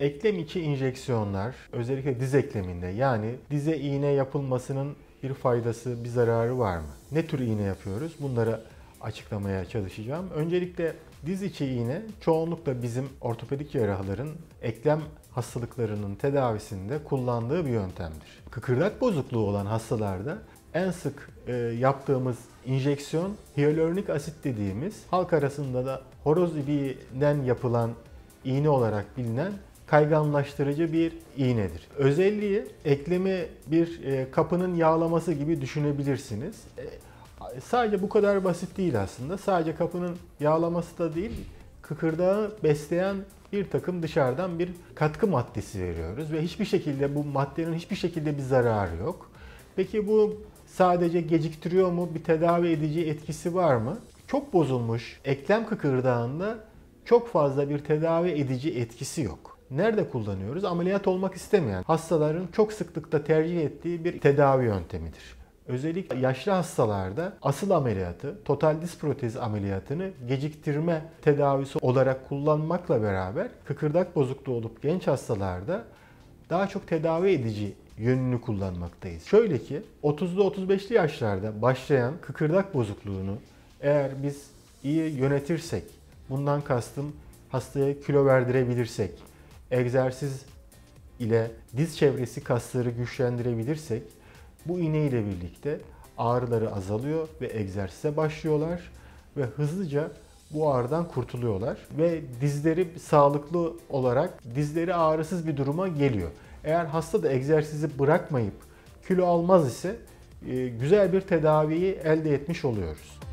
Eklem içi injeksiyonlar, özellikle diz ekleminde, yani dize iğne yapılmasının bir faydası, bir zararı var mı? Ne tür iğne yapıyoruz? Bunları açıklamaya çalışacağım. Öncelikle diz içi iğne çoğunlukla bizim ortopedik cerrahların eklem hastalıklarının tedavisinde kullandığı bir yöntemdir. Kıkırdak bozukluğu olan hastalarda en sık yaptığımız injeksiyon hyaluronik asit dediğimiz, halk arasında da horoz ibiğinden yapılan iğne olarak bilinen kayganlaştırıcı bir iğnedir. Özelliği eklemi bir kapının yağlaması gibi düşünebilirsiniz. Sadece bu kadar basit değil aslında. Sadece kapının yağlaması da değil, kıkırdağı besleyen bir takım dışarıdan bir katkı maddesi veriyoruz ve hiçbir şekilde bu maddenin hiçbir şekilde bir zararı yok. Peki bu sadece geciktiriyor mu? Bir tedavi edici etkisi var mı? Çok bozulmuş eklem kıkırdağında çok fazla bir tedavi edici etkisi yok. Nerede kullanıyoruz? Ameliyat olmak istemeyen hastaların çok sıklıkla tercih ettiği bir tedavi yöntemidir. Özellikle yaşlı hastalarda asıl ameliyatı, total diz protezi ameliyatını geciktirme tedavisi olarak kullanmakla beraber kıkırdak bozukluğu olup genç hastalarda daha çok tedavi edici yönünü kullanmaktayız. Şöyle ki 30'lu 35'li yaşlarda başlayan kıkırdak bozukluğunu eğer biz iyi yönetirsek, bundan kastım hastaya kilo verdirebilirsek, egzersiz ile diz çevresi kasları güçlendirebilirsek, bu iğne ile birlikte ağrıları azalıyor ve egzersize başlıyorlar ve hızlıca bu ağrıdan kurtuluyorlar ve dizleri sağlıklı olarak dizleri ağrısız bir duruma geliyor. Eğer hasta da egzersizi bırakmayıp kilo almaz ise güzel bir tedaviyi elde etmiş oluyoruz.